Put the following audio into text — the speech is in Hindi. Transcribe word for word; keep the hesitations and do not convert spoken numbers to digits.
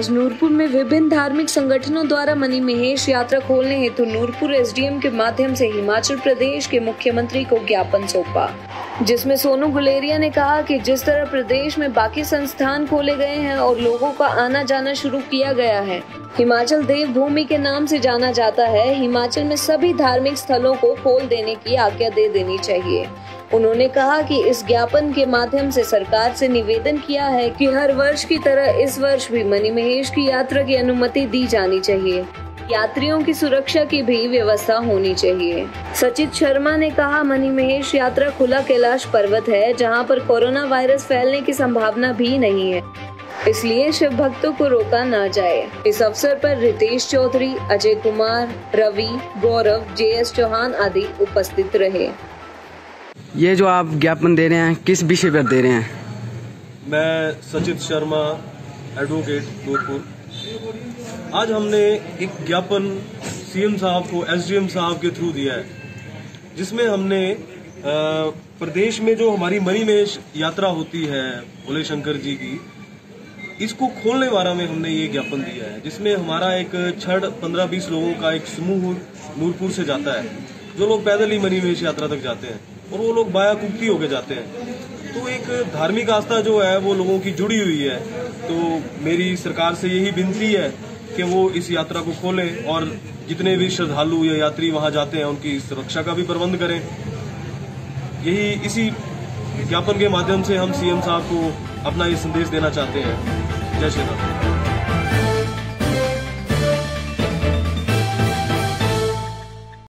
आज नूरपुर में विभिन्न धार्मिक संगठनों द्वारा मणिमहेश यात्रा खोलने हेतु नूरपुर एसडीएम के माध्यम से हिमाचल प्रदेश के मुख्यमंत्री को ज्ञापन सौंपा, जिसमें सोनू गुलेरिया ने कहा कि जिस तरह प्रदेश में बाकी संस्थान खोले गए हैं और लोगों का आना जाना शुरू किया गया है, हिमाचल देवभूमि के नाम से जाना जाता है, हिमाचल में सभी धार्मिक स्थलों को खोल देने की आज्ञा दे देनी चाहिए। उन्होंने कहा कि इस ज्ञापन के माध्यम से सरकार से निवेदन किया है कि हर वर्ष की तरह इस वर्ष भी मणिमहेश की यात्रा की अनुमति दी जानी चाहिए। यात्रियों की सुरक्षा की भी व्यवस्था होनी चाहिए। सचित शर्मा ने कहा, मणिमहेश यात्रा खुला कैलाश पर्वत है जहां पर कोरोना वायरस फैलने की संभावना भी नहीं है, इसलिए शिव भक्तों को रोका न जाए। इस अवसर पर रितेश चौधरी, अजय कुमार, रवि, गौरव, जे एस चौहान आदि उपस्थित रहे। ये जो आप ज्ञापन दे रहे हैं किस विषय पर दे रहे हैं? मैं सचित शर्मा, एडवोकेट, नूरपुर। आज हमने एक ज्ञापन सीएम साहब को एसडीएम साहब के थ्रू दिया है, जिसमें हमने प्रदेश में जो हमारी मणिमहेश यात्रा होती है भोले शंकर जी की, इसको खोलने वाला में हमने ये ज्ञापन दिया है, जिसमें हमारा एक छठ पंद्रह बीस लोगों का एक समूह नूरपुर से जाता है, जो लोग पैदल ही मणिमहेश यात्रा तक जाते हैं और वो लोग बाया कुप्ती होके जाते हैं। तो एक धार्मिक आस्था जो है वो लोगों की जुड़ी हुई है। तो मेरी सरकार से यही विनती है कि वो इस यात्रा को खोलें और जितने भी श्रद्धालु या यात्री वहां जाते हैं उनकी सुरक्षा का भी प्रबंध करें। यही इसी ज्ञापन के माध्यम से हम सीएम साहब को अपना ये संदेश देना चाहते हैं। जय श्री राम।